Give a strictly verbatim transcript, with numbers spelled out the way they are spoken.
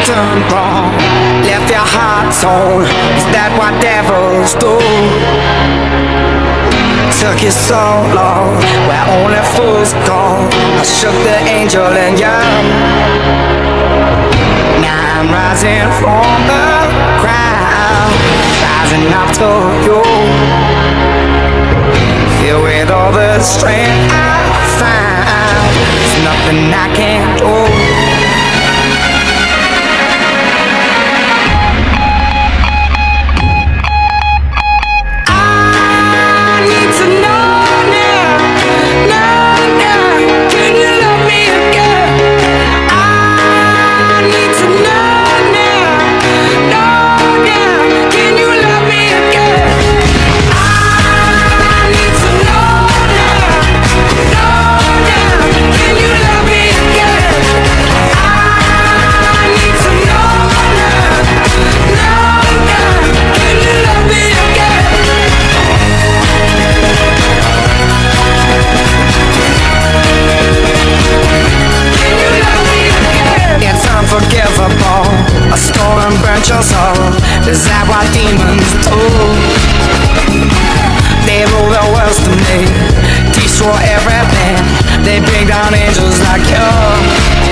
done wrong, left your heart torn. Is that what devils do? Took you so long, where only fools go. I shook the angel in you. Now I'm rising from the crowd, rising up to you. Filled with all the strength I found, there's nothing I can't do. A storm burnt your soul. Is that what demons do? They rule the world to me, destroy everything. They bring down angels like you.